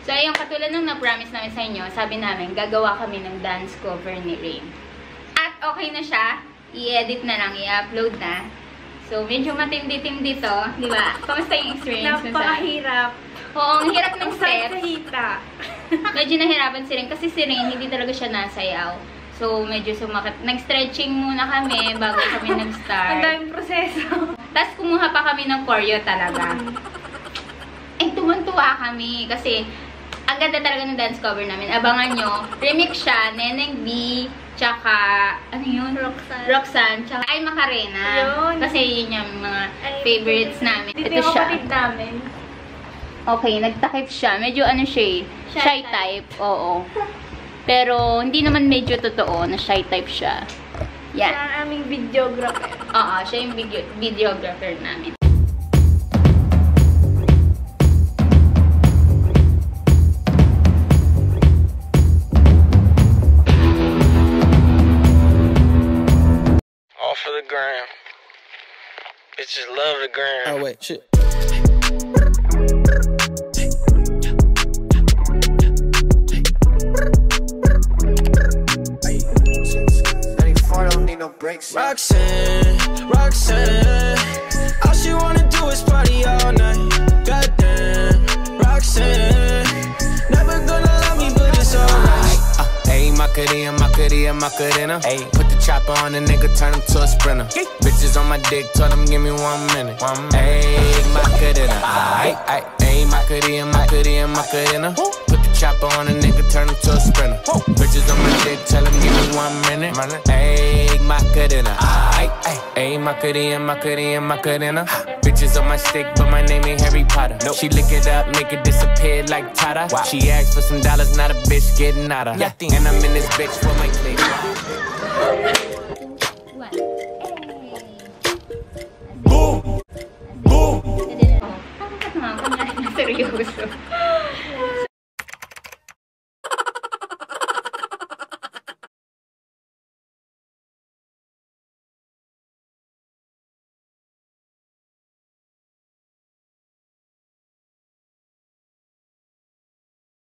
So, ayun, katulad nung na-promise namin sa inyo, sabi namin, gagawa kami ng dance cover ni Rain. At okay na siya. I-edit na lang, i-upload na. So, medyo matindi-tindi dito. Di ba? Kamusta yung experience mo sa... Napakahirap. Oo, ang hirap ng steps. Hita. Medyo nahirapan si Rain. Kasi si Rain, hindi talaga siya nasayaw. So, medyo sumakit. Nag-stretching muna kami bago kami nag-start. Ang daming proseso. Tapos, kumuha pa kami ng choreo talaga. Eh, tuwan-tuwa kami. Kasi, ang ganda talaga ng dance cover namin. Abangan nyo. Remix siya, Neneng B, tsaka, ano yun? Roxanne, tsaka Ay Macarena. Yun. Kasi yun yung mga favorites namin. Dito Ito yung siya. kapatid namin. Okay, nagtakip siya. Medyo ano siya eh. Shy type. Oo. Pero, hindi naman medyo totoo na shy type siya. Yan. Siya ang aming videographer. Oo, siya yung videographer namin. For the gram. Bitches love the gram. Oh wait, shit. Roxanne, Roxanne, all she wanna do is party all night. Goddamn, Roxanne, never gonna love me, but it's alright. Ayy, Macarena, Macarena, Macarena. Ayy, put the chopper on the nigga, turn him to a sprinter. Bitches on my dick, told him give me 1 minute. Ayy, Macarena, ayy, ayy, Macarena, Macarena, Macarena. Put the chopper on the nigga, turn him to a sprinter. Bitches on my dick, tell him give me 1 minute. Ayy, Macarena, ayy, ayy, Macarena, Macarena, Macarena. Bitches on my stick, but my name ain't Harry Potter. She lick it up, make it disappear like Tata. She asked for some dollars, not a bitch getting out of. And I'm in this bitch for my clique.